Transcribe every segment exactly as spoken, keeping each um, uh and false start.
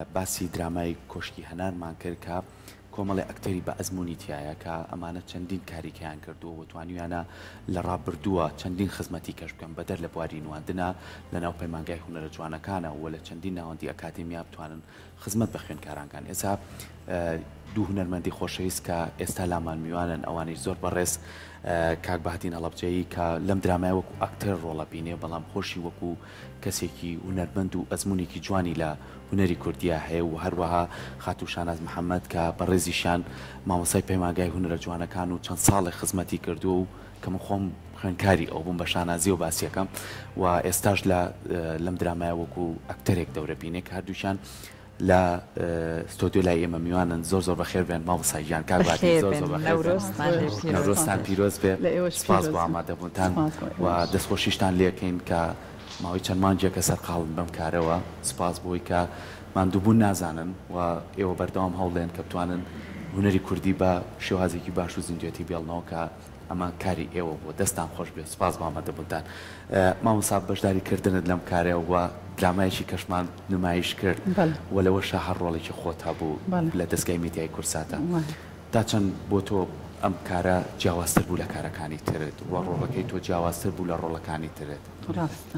باسی درامای کۆشکی هەنارمان کرد کە کۆمەڵی ئەکتەری بە ئەزمموی تایە کە ئەمانە چەندین کاریکیان کردو و توانیویانە لە ڕابردووە چەندین خزمەتی کەش بکەن بەدەر لە بواری نواندنە لە ناو پەیمانگای هونەرە جوانەکانە و لە چەندین ناوەندی ئەکادمیا بتوانن خزمەت بە خوێندکارانکان. ئێستا دوو هونەرمەندی خۆشەویست کە ئێستا لامان میوانن ئەوانەی زۆر بەڕێز کاک بەهاتین هەڵەبجەیی کە لەم درامای وەکو ئەکتەر ڕۆڵە بینێ بەڵام خۆشی وەکو کەسێکی هونەرمەند و ئەزمموونێکی جوانی لە هونەری کوردیا هەیە و هەروەها خاتوو شاناز محەممەد کە بەڕێزیشان مامۆسای پەیمانگای هونەرە جوانەکان و چەند ساڵی خزمەتی کردو و کە من خۆم خوێندکاری ئەو بووم بە شانازی و باسیەکەم و ئێستاش لە لەم درامایە وەکو ئەکتەرێک دەورە بینێک هەردووشان لە ستۆدیۆ لای ئێمە میوانن زۆر زۆر بەخێر بێن ماوەساییان کاک باتی زۆر زۆر نەورۆستان پیرۆز بێ سپاس بۆ ئامادەبوونتان و دەستخۆشیشتان لێکەین کە ماوەی چەند مانجێکە سەرقاڵن بەم کارەوە سپاس بۆی کە ماندووبوون نازانن و ئێوە بەردەوام هەوڵێن کە بتوانن هونەری کوردی بە شێوازێکی باش و زیندوێتی بێڵنەوە کە ئەمە کاری ئێوە بۆ دەستان خۆش بێت سپاس بۆ ئامادەبوونتان. مامۆستا بەشداریکردنت لەم کارەوە و درامایەکی کەشمان نمایش کرد و لەوەشە هەر ڕۆڵێکی خۆت هەبوو لە دەستگای میدیای کورساتە تا چەند بۆ تۆ ئەم کارە جیاوازتر بوو لە کارەکانی ترت و ڕۆڵەکەی تۆ جیاوازتر بوو لە ڕۆڵەکانی ترت؟ ڕاستە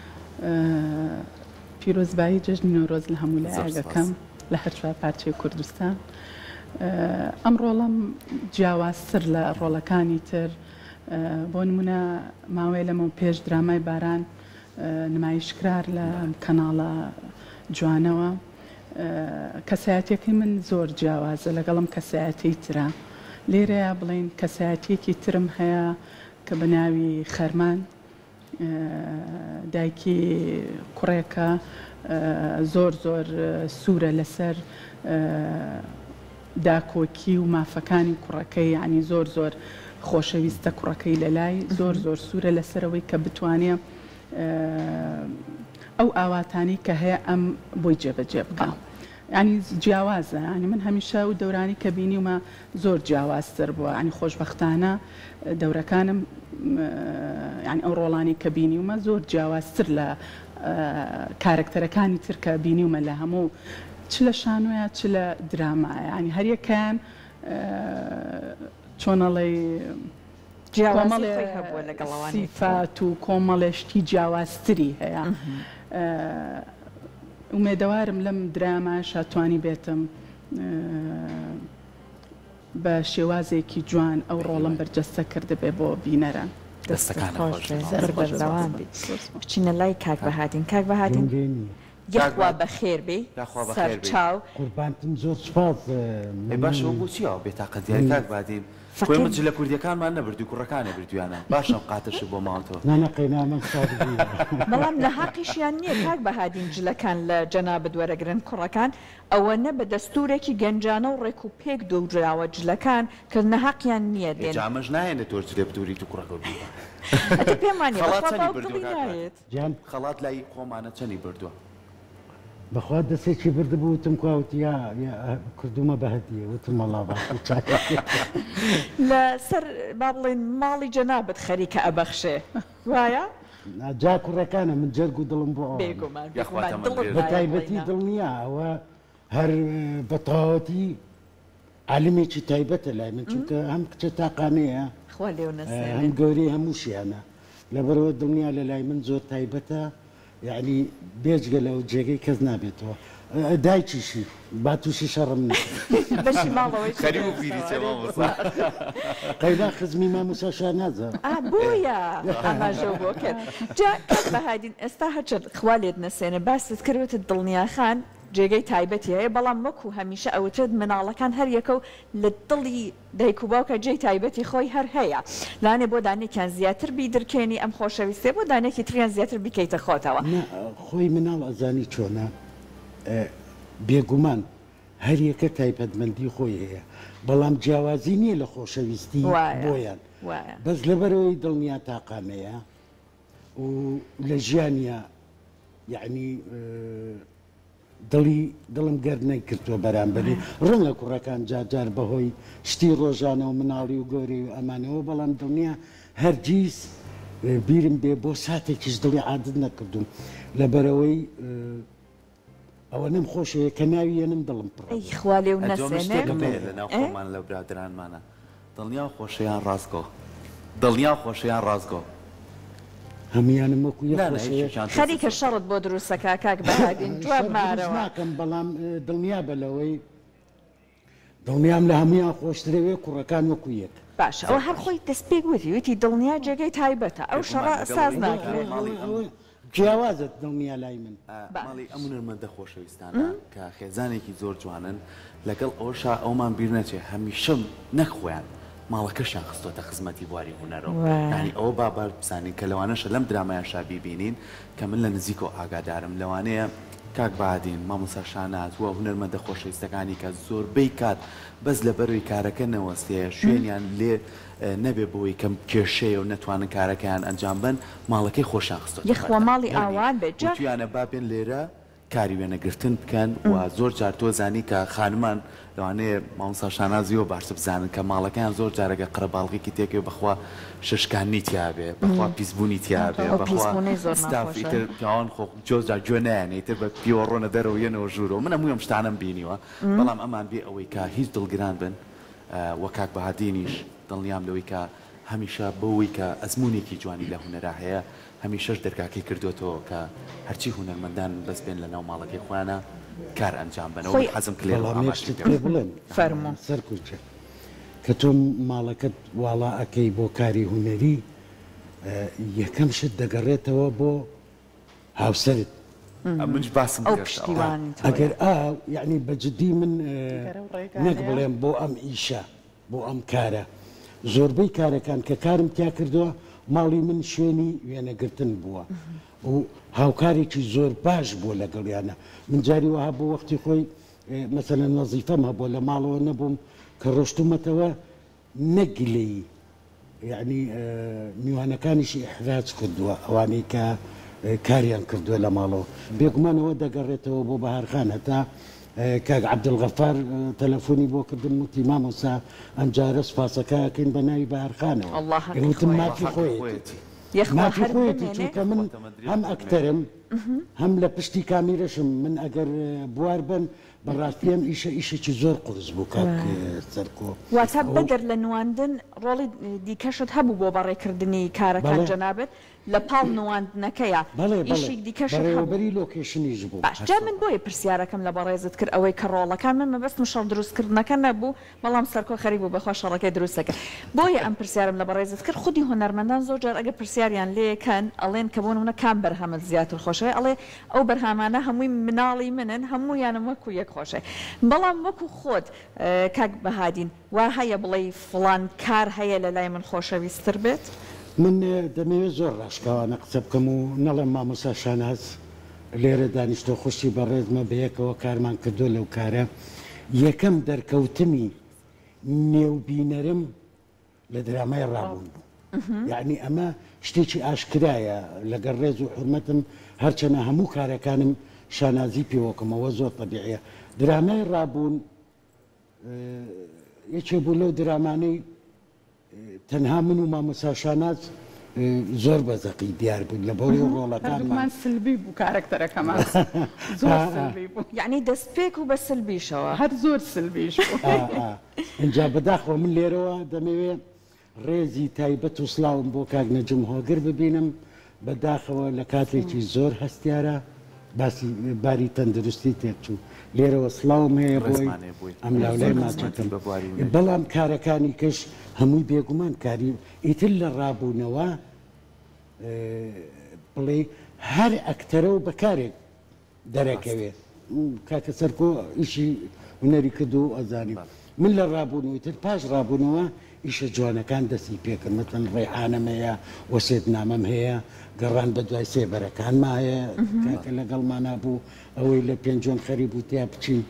پیرۆزبایی جەژنی نۆرۆز لە هەموو لایەکەم لە هەر چوار پارچەی کوردستان. ئەم ڕۆڵم جیاوازتر لە ڕۆڵەکانی تر بۆ نمونە ماوەیە لەمە پێش درامای باران نمایشکرار لە کەناڵە جوانەوە کەسایەتەکەی من زۆر جیاوازە لەگەڵم کەسایەتی ترە. لێرەیە بڵین کەسایەتێکی ترم هەیە کە بە ناوی خەرمان دایکی کوڕێکە زۆر زۆر سوورە لەسەر داکۆکی و مافەکانی کوڕەکەی ینی زۆر زۆر خۆشەویستە کوڕەکەی لە لای زۆر زۆر سوورە لەسەرەوەی کە بتوانێ ئەو ئاواتانی کە هەیە ئەم بۆی جێبەجێ بکە. ینی جیاوازە ینی من هەمیشە و دەورانی کە بینیومە زۆر جیاوازتر بووە ینی خۆشبەختانە دەورەکانم ینی ئەو ڕۆڵانی کە بینیومە زۆر جیاوازتر لە کارکتەرەکانی تر کە بینیومە لە هەموو چ لە شانۆیە چ لە درامایە ینی هەریەکان چۆنەڵی سیفات و کۆمەڵێشتی جیاوازتری هەیە. ئومێدەوارم لەم درامە شاتوانی بێتم بە شێوازێکی جوان ئەو ڕۆڵم بەرجەستە کرده بێ بۆ بینەرە. بچینە لای کاک بەهاتین. کاک بەهاتین یەخوا بەخێر بێ سەر چاو قوربانتم زۆر سپاس. باشە بۆ چیەوە بێتاقەتیاری کاک بەهاتین خۆی من لە کوردیەکانمان نەبردی کوڕەکانە بردویانە باشە قاتەشە بۆ ماڵتەوە نانەقینا من بەڵام لە حەقیشیان نییە کاک بەهاتین جلەکان لە جەنابەت وەرەگرن کوڕەکان ئەوە نە بە دەستورێکی گەنجانە و ڕێک و پێک دۆژراوە جلەکان کە نەحەقیان نییە دێن جامەش نایەنە تۆ جلێ بدوری تو کوڕەکە بیوە پێمانێت خەڵات لای خۆمانە چەنی بردووە بەخوا دەستێکی بردبوو وتم کواوت یا کردومە بەهەدیە وتم مەڵا لە سەر با بڵێن ماڵی جەنابەت خەریکە ئەبەخشێ وایە؟ جا کوڕەکانە من جەرگ و دڵم بۆ بە تایبەتی دڵنیە ئەوە هەر بەتەواوەتی عالمێکی تایبەتە لای من چونکە هەم کچە تاقانەیە هەم گەورەی هەمووشیانە لەبەرەوە دڵنیا لە لای من زۆر تایبەتە یعنی بێجگە لەو جێگەی کەس نابێتەوە دایکیشی با تووشی شەڕم قەیدا خزمی مامۆساشا نازە بۆیە ئاماژە بۆ کرد جا کەس بەهادین ئێستا هەرچەند خوا لێت نەسێنە باست کردوتە دڵنیاخان جێگەی تایبەتی هەیە بەڵام وەکو هەمیشە ئەوترد مناڵەکان هەر یەکە و لە دڵی دایک و باوکە جێی تایبەتی خۆی هەر هەیە لانێ بۆ دانێکیان زیاتر بیدرکێنی ئەم خۆشەویستێ بۆ دانێکی تریان زیاتر بیکەیتە خۆتەوە خۆی مناڵ ئەزانی چۆنە بێگومان هەر یەکە تایبەتمەندی خۆی هەیە بەڵام جیاوازی نییە لە خۆشەویستی بۆیان بەس لەبەرەوەی دڵنیا تاقانەیە و لە ژیانە یعنی دڵی دڵم گەرد نەکردووە بەرامبەری ڕەنگە کوڕەکان جارجار بەهۆی شتی ڕۆژانە و مناڵی و گەوری و ئەمانەوە بەڵام دڵنیا هەرگیز بیرم بێ بۆ ساتێکیش دڵی عادت نەکردوم لەبەرەوەی ئەوە نم خۆشەیە کە ناویە نم دڵم پڕ ئەی خوا لێو نەسێنێ لەناو خۆمان لە برادرانمانە دڵنیا خۆشەیان ڕاستگۆ دڵنیا خۆشەیان ڕاستگۆ هەمویانم وەکو خەریکە شەڕت بۆ دروستەکە کاک بەهادین جواب مارەوە ناکەم بەڵام دڵنیا بەلەوەی دڵنیام لە هەمویان خۆشترەوێ کوڕەکان وەکو یەک باش ئەو هەر خۆی دەست پێ گوتی وتی دڵنیا جێگەی تایبەتە ئەو شەڕە ساز ناکرێت جیاوازت دڵنیا لای من ماڵی ئەم نەرمەندە خۆشەویستانە کە خێزانێکی زۆر جوانن لەگەڵ ئەوشا ئەومان بیر نەچێ هەمیشە نەخۆیان ماڵەکەشیان خستۆتە خزمەتی بواری هوەرەوە ینی ئەوە بابەر بزانین کە لەوانەشە لەم درامایانشا بیبینین کە من لە نزیکۆ ئاگادارم لەوانەیە کاک بادین مامۆستا شاناز وە هونەرمەندە خۆشەویستەکانی کە زۆربەی کات بەس لە بەروی کارەکە نەوەستەیە شوێنیان لێ نەبێ بۆی کەم کێشەیە و نەتوانن کارەکەیان ئەنجام بن ماڵەکەی خۆشیان خستۆ یخوا ماڵی ئاوان بێت توانە بابێن لێرە کاری وێنەگرتن بکەن و زۆر جار تۆ زانی کە خانمان لەوانەیە مامۆستا شانازیەوە باشتر بزانن کە ماڵەکەیان زۆر جارەکە قرەباڵغێکی تێکێ بەخوا ششکانی تیاابێ بەخوا پیسبوونی تیاابێ بەخواستافیتر پیاوان خۆ جۆزار گوێ نایانیتر بە پیوەڕۆنە دەرەوەیەنەوە ژوورەوە منە مویم شتانم بینیوە بەڵام ئەمان بێ ئەوەی کە هیچ دڵگران بن وە کاک بەهادینیش دڵنیام لەوەی کە هەمیشە بەوەی کە ئەزمونێکی جوانی لە هوەرا هەیە هەمیشەش دەرگاکەی کردوێتەوە کە هەرچی هوەرمەندان بەس بێن لە ناو ماڵەکەی خۆیانە کار ئەنجام بنەوە حەزم بڵێن فەرموو سەرکوچە کە تۆ ماڵەکەت واڵا ئەەکەی بۆ کاری هوەری یەکەم شت دەگەڕێتەوە بۆ هاوسەرت منش باسم ئەگەر ئا یعنی بەجددی من نەک بڵێم بۆ ئەم ئیشە بۆ ئەم کارە زۆربەی کارەکان کە کارم تیا کردووە ماڵی من شوێنی وێنەگرتن بووە و هاوکارێکی زۆر باش بووە لەگەڵیانە من جاری وها بۆ وەختی خۆی مەسەلە نەزیفەم هەبووە لە ماڵەوە نەبووم کە ڕۆشتومەتەوە نەگلەی یعنی میوانەکانیشی ئەحراج کردووە ئەوانەی کە کاریان کردووە لە ماڵەوە بێگومانەوە دەگەڕێتەوە بۆ بەهارخان هەتا کاک عەبدولغەفار تەلەفۆنی بۆ کردم وتی مامۆستا ئەم جارە سوپاسەکەکەین بە ناوی بەهارخانەوە وتم مافی خۆیەتی مافی خۆیەتی چونکە من هەم ئەکتەرم هەم لە پشتی کامیرەشم من ئەگەر بوار بن بەڕاستیم ئیشە ئیشێکی زۆر قورس بوو کاک سەرکۆ واتە بەدەر لە نواندن ڕۆڵی دیکەشت هەبوو بۆ بەڕێکردنی کارەکان جەنابێت لە پاڵ نواندنەکەیە ئیشێک دیکەش بەری لۆکێشنیش بوو باشجا من بۆیە پرسیارەکەم لە بەڕێزت کرد ئەوەی کە ڕۆڵەکان من مەبەستم شەڕ دروستکردنەکە نەبوو بەڵام سەرکۆ خەری بوو بەخوا شەڕەکەی دروستەکە بۆیە ئەم پرسیارم لە بەڕێزت کرد خودی هونەرمەندان زۆر جار ئەگە پرسیاریان لێکەن ئەڵێن کە بۆ نمونە کام بەرهەمت زیاتر خۆشەوە ئەڵێ ئەو بەرهەمانە هەمووی مناڵی منن هەموویانم وەکو یەک خۆشە بەڵام وەکو خۆت کاک بەهادین وا هەیە بڵێ فڵان کار هەیە لە لای من خۆشەویستتر بێت من دەمەوێت زۆر ڕاشکاوانە قسە بکەم و نەڵێم مامۆستا شاناز لێرە دانیشتۆ خوشتی بەڕێزمە بەیەکەوە کارمان کردو لەو کارە یەکەم دەرکەوتنی نێوبینەرم لە درامای ڕابوون بوو یعنی ئەمە شتێکی ئاشکرایە لەگەڵ ڕێز و حرمەتم هەرچەنە هەموو کارەکانم شانازی پێوەکەمەوە زۆر طبیعیە درامای ڕابوون یەکێ بوو لەو درامانەی تەنها من و مامۆستا شاناز زۆر بەزەقی دیار بوو لە بۆی ڕۆڵەکانمان سلبی بوو کارکتەرەکەمان زۆر سلبی بوو یعنی دەستپێک و بە سلبیشەوە هەر زۆر سلبیش بوو اینجا بەداخەوە من لێرەوە دەمەوێت ڕێزی تایبەت و سڵاوم بۆ کاک نەجم هۆگر ببینم بەداخەوە لە کاتێکی زۆر هەستیارە باسی باری تەندروستی تێکچوو لێرەوە سڵاوم هەیە بۆی ئەم لاولای ماچەکەم بەڵام کارەکانی کەش هەمووی بێگومان کاری ئیتر لە ڕابوونەوە بڵێ هەر ئەکتەرە و بەکارێک دەرەکەوێت کاکە سەرکۆ ئیشی هونەری کردو و ئەزانی من لە ڕابوونەوەیتر پاش ڕابوونەوە ئیشە جوانەکان دەستی پێکرد مەتەن ڕێحانەم هەیە وەسێدنامەم هەیە گەڕان بە دوای سێبەرەکانما هەیە کاکە لەگەڵمانە بوو ئەوەی لە پێنجۆن خەری بوو تیا بچین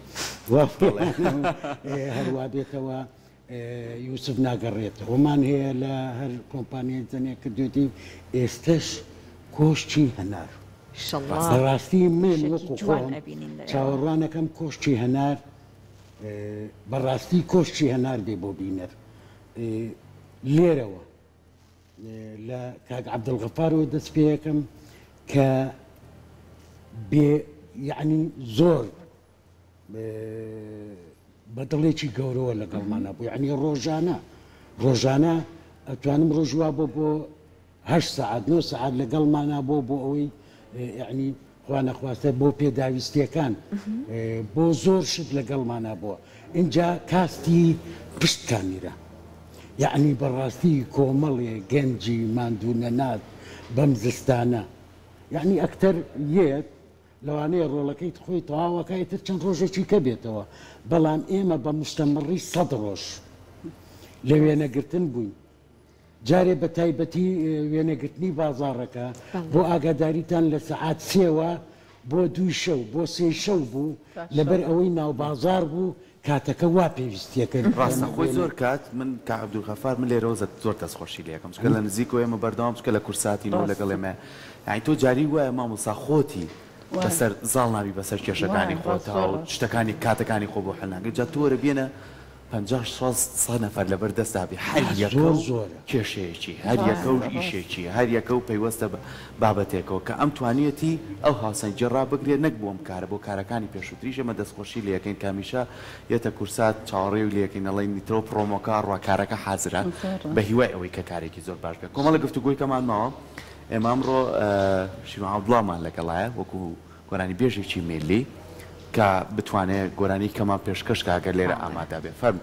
هەروە بێتەوە یوسف ناگەڕێتەوەمان هەیە لە هەر کۆمپانیای جەنێک کردوێتی ئێستش کۆشتی هەنار بەڕاستی من وەکو خۆم چاوەڕوانەکەم کۆشتی هەنار بەڕاستی کۆشتی هەنار دێ بۆ بینەر لێرەوە لە کاک عەبدولغەفارەوە دەست پێ یەکەم کە بێ یعنی زۆر بەدڵێکی گەورەوە لەگەڵمانە بوو، یعنی ڕۆژانە ڕۆژانە ئەتوانم ڕۆژوا بۆ بۆ هەشت سەعات نۆ سەعات لەگەڵمانە بۆ بۆ ئەوەی یعنی خوا نەخواستە بۆ پێداویستیەکان بۆ زۆر شت لەگەڵمانە بووە. اینجا کاستی پشت کامیرە، یعنی بەڕاستی کۆمەڵێ گەنجی ماندوو نەنات بەم زستانە، یعنی ئەکتەر یەک لەوانەیە ڕۆڵەکەی خۆی تەواوەکەیتر چەند ڕۆژێکی کە بێتەوە، بەڵام ئێمە بە مستەمڕی سەد ڕۆژ لە وێنەگرتن بووین. جارێ بە تایبەتی وێنەگرتنی بازاڕەکە بۆ ئاگاداریتان لە سەعات سێوە بۆ دوی شەو بۆ سێ شەو بوو لەبەر ئەوەی ناو بازار بوو کاتەکە وا پێویستیەکە ڕاستە خۆی زۆر کات من کە عەبدولغەفار من لێرەوە زۆر دەستخۆشی لێ یەکەم چکە لە نزیکەوە ئێمە بەردەوام چکە لە کورساتینەوە لەگەڵ ئێمە یعنی تۆ جاری وایە مامۆستا خۆتی بەسەر زاڵ ناوی بەسەر کێشەکانی خۆتەوە و شتەکانی کاتەکانی خۆ بۆ حەلناگە جا تۆ وەرە بێنە پەنجا شەست سەد نەفەر لەبەر دەستابی هەر یەکە کێشەیەکی هەر یەکە و ئیشێکی هەر یەکە و پەیوەستە بابەتێکەوە کە ئەم توانیەتی ئەو هاوسەنگی ڕابگرێت نەک بۆم کارە بۆ کارەکانی پێشووتریش ئەمە دەستخۆشی لە یەکەین کامیشە یەتە کورسات چاوەڕێ و لە یەکەین ئەڵێ نیترۆ پرۆمۆکار ڕواکارەکە حازرە بە هیوای ئەوەی کە کارێکی زۆر باش بێت. کۆمەڵە گفتوگۆی کەمان ماوە ئێمە ئەمڕۆ شیرین عەبدوڵڵامان لەگەڵایە وەکو گۆرانی بێژێکی میلی کە بتوانێت گۆرانی کەمان پێشکەش کاگەر لێرە ئامادە بێت. فەرموو.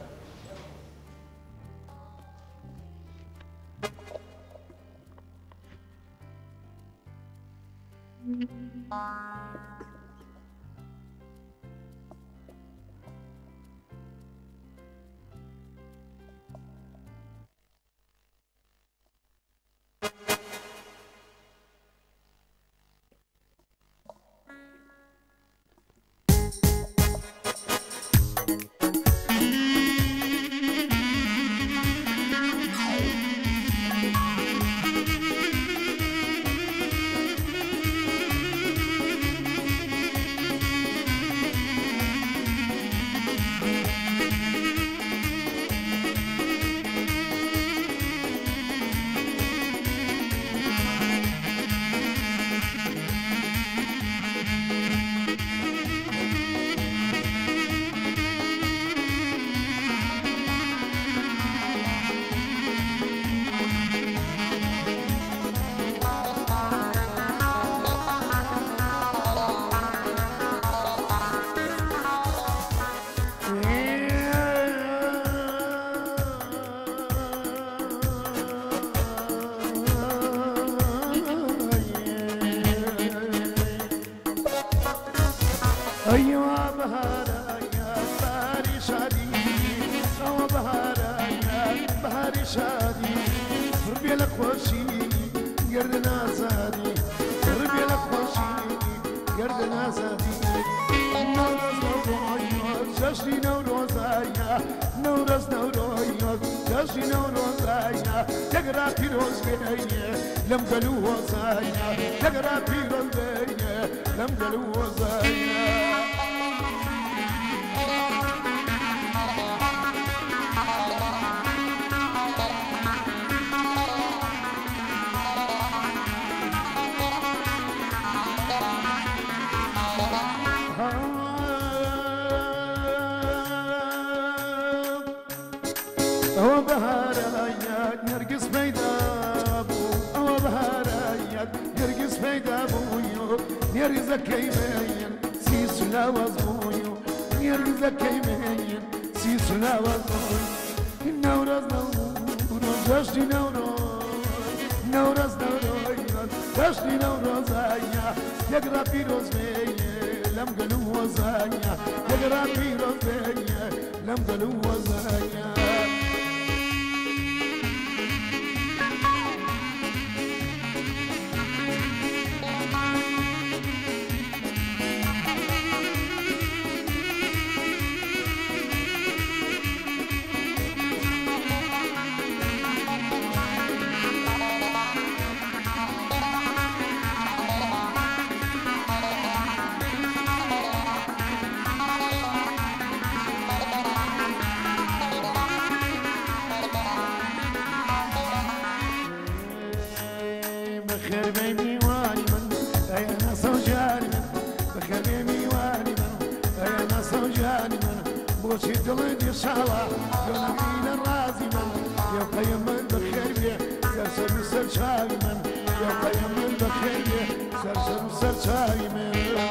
جاني من بوشي دلدي شالا يونغين الرازي من يقيم من بخير بيه سرسر سرشاي من يقيم من بخير بيه سرسر سرشاي من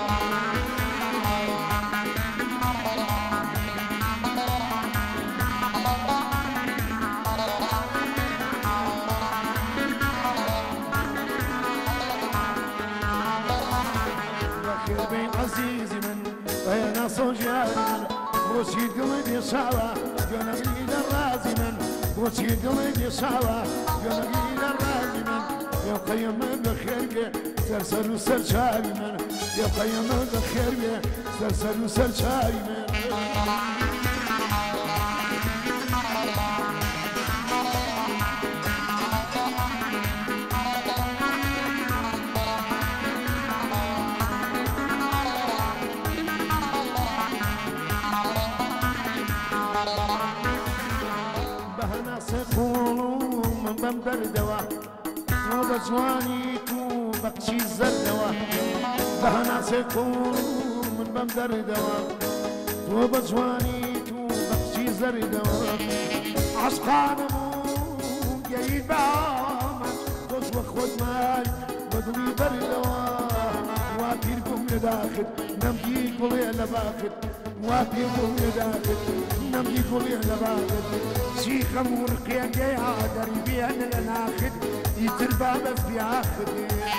عزيزي من انا صوجاري من وشي قلبي شعوة يونغين الرازي من وشي قلبي شعوة يونغين الرازي من يقيم من بخير سرسر وسرشاي من يقيم من بخير سرسر وسرشاي من من بردوا وبجواني تو بقشي الزردوا بهنا سيكون من بردوا وبجواني تو بقشي زردوا عشقان مو جاي بعمل خوش وخود ماي بدوي بردوا واتيركم لداخل نمدي كل لباخد واتيركم لداخل نمدي كل لباخد شيخ مرقيا جاي عادر بيان لناخد يتربى بس بياخد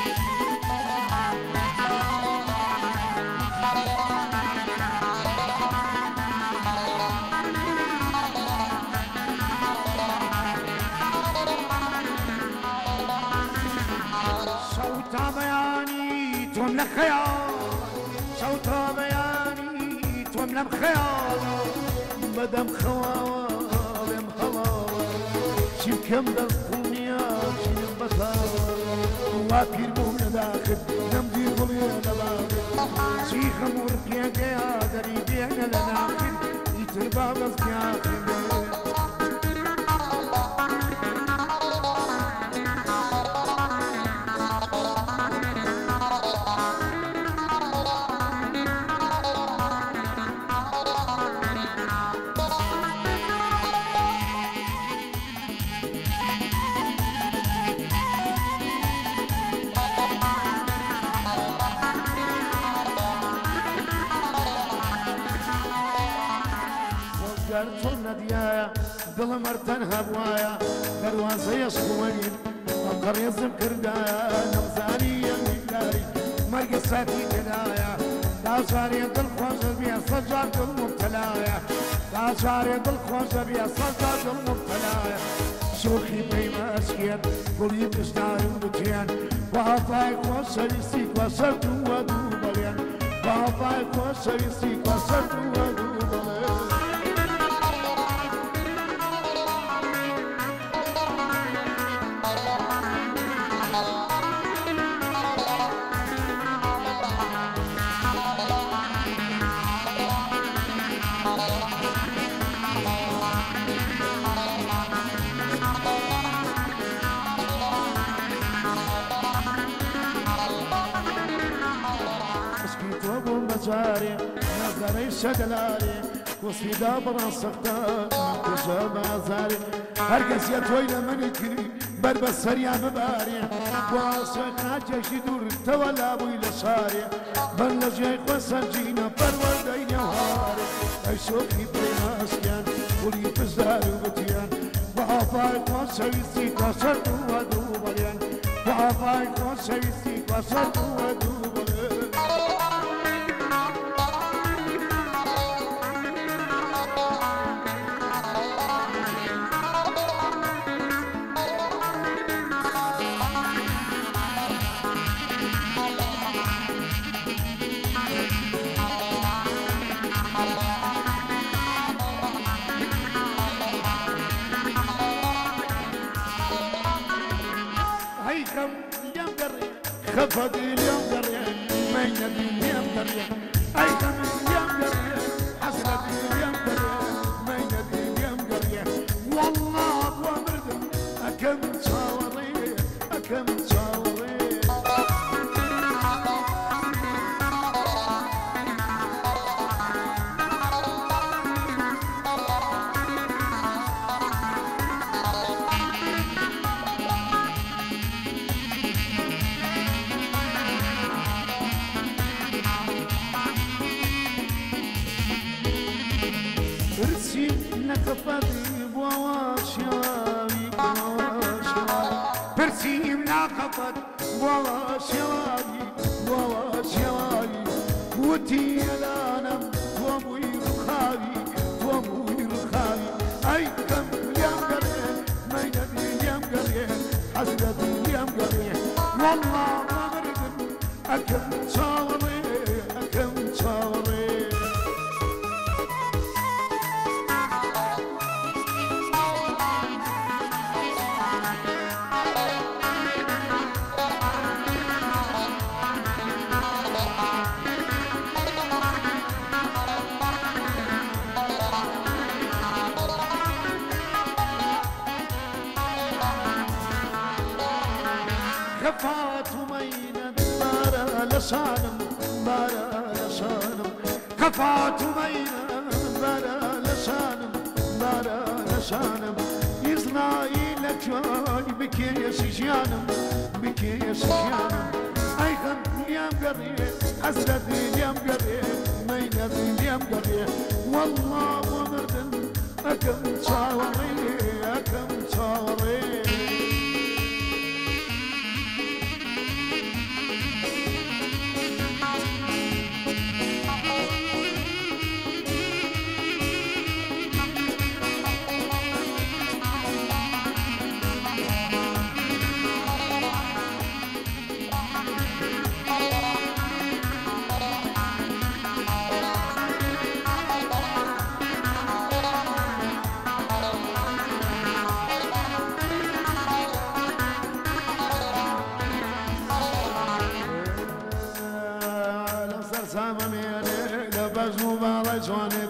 صوت بياني تومنا خيال صوت بياني تومنا خيال مدام خواوة كم دخلني شيء بطال وافير بوم داخل نمدي قلبي داخل شيخ مرقيا جاي دريبي انا لناخل يتربى بس ياخل دل مرتن هبوايا دروازه يشكوين فقر يزم كردايا نمزاني يميكاري مرق ساتي كدايا داشاري دل خوش بيا سجاد المبتلايا داشاري دل خوش بيا سجاد المبتلايا شوخي بيما اسكيت قولي بشتار المتين وعطاي خوش ريسيك وصرت ودوبلين وعطاي خوش ريسيك وصرت ودوبلين جاري نظري شدلاري وصفي دابر السقطة كشا بازاري هرقس يتوينا من كري بربس سريع مباري واسقنا جيش دور تولا ابوي لشاري بلجي وسنجينا برودين وهاري اي شوخي بين اسكان ولي بزار وبتيان وعفاي وسويسي كسرت ودوبليان وعفاي وسويسي كسرت ودوبليان خفض اليوم دريا ما ينبي اليوم دريا ايضا اليوم دريا حسرت اليوم دريا ما ينبي اليوم دريا والله ابو مردم اكم تصاوري اكم تصاوري برسي نقفدي بواشيوي بواشيوي برسي نقفد بواشيوي بواشيوي وتي الانم وابوي رخاوي وابوي رخاوي اي كم يوم قريب ما يدري يوم قريب حسرتي يوم قريب والله ما قريب اكم صوري اكم صوري خفات ومينا بارا لسانم بارا لسانم خفات ومينا بارا لسانم بارا لسانم يزناي لجاي بكيس جانم بكيس جانم اي خم اليوم قريب حسرتي اليوم قريب مينا اليوم قريب والله ومردن اكم صاوري اكم صاوري جوانب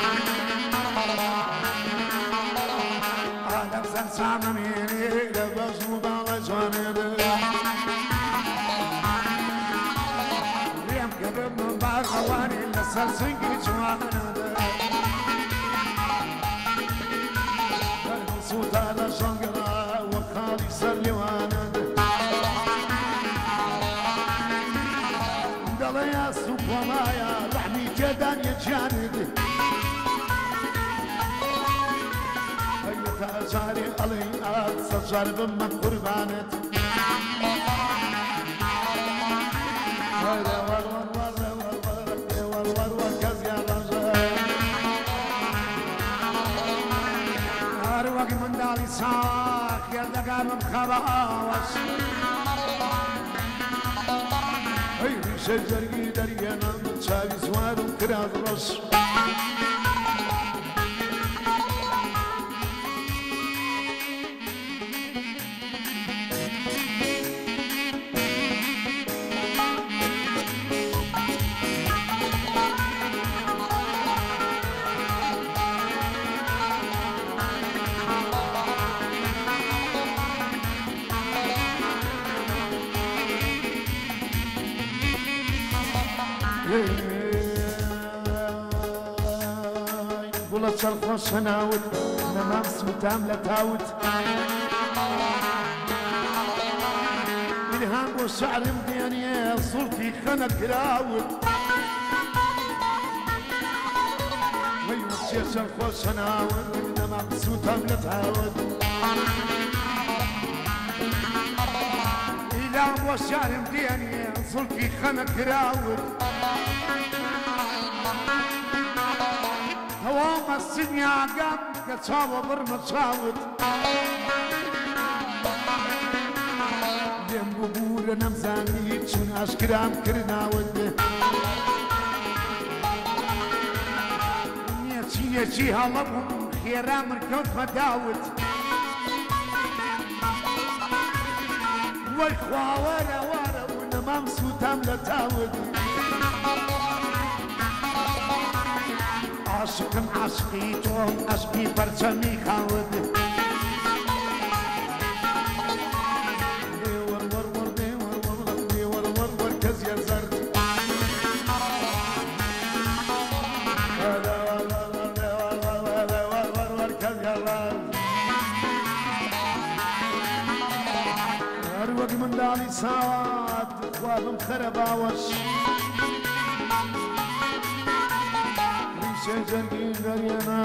أهلا سلسان ميني لبس مبالغ جوانب ريم قرب من بعض غواني لسلسن جوانب المصوت على شنقرة وخالي سليواند دليا سوق ومايا لحمي جدان يجاند هيا تأجاري علي أتصجر بمن قربانت هيا ور ور ور ور ور ور ور كزيا رجل أروق من دالي ساق يدقى من خباوش هيا شجر قدرينا شاوي زوار وكراز رش بولا شرخوش هناوت نمام سوتام لتاوت الهام والشعر مدياني صورتي خنق راوت ويوشي شرخوش هناوت نمام سوتام لتاوت الهام والشعر مدياني صورتي خنق راوت هوام السنيا قام كتشاوى برمتشاوت ديم قبور نمزاني شون اشكرام كرناود نيتشي نيتشي هالبهم خيرام مركوت مداوت والخوا ورا ورا ونمام سوتام لتاوت عاشقم عاشقی توم عاشقی پرچمی خاود ور ور ور ور ور ور ور ور کز یا زرد ور ور ور کز یا زرد هر وقت من دالی ساعت خوابم خرباوش شجري غرينا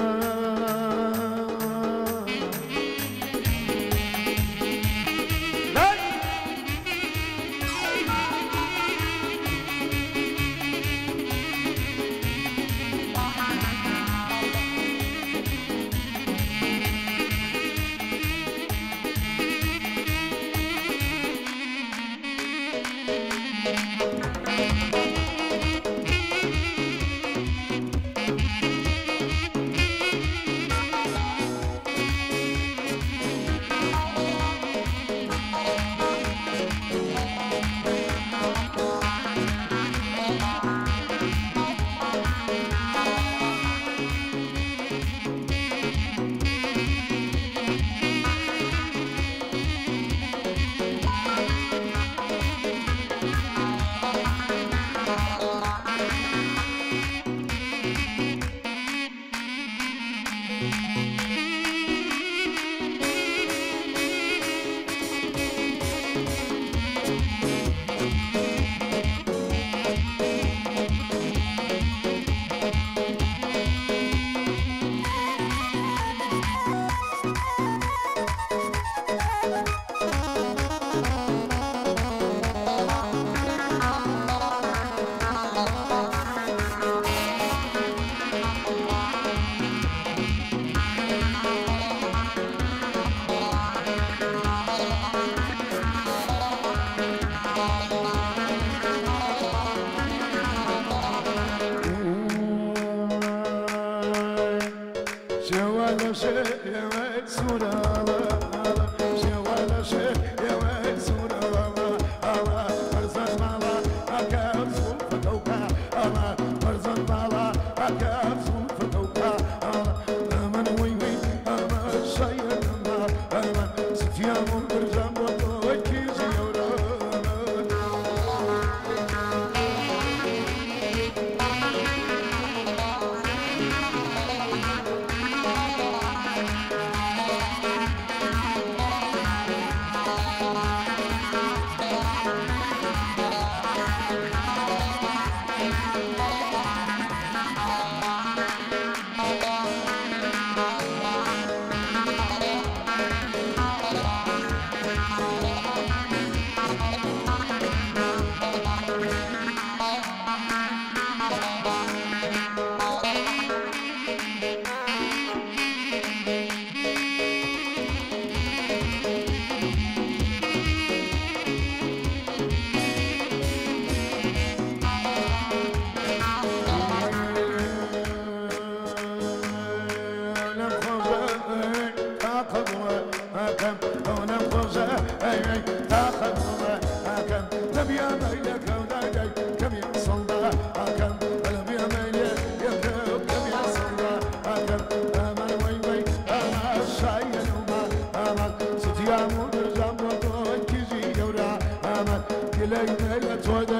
Toy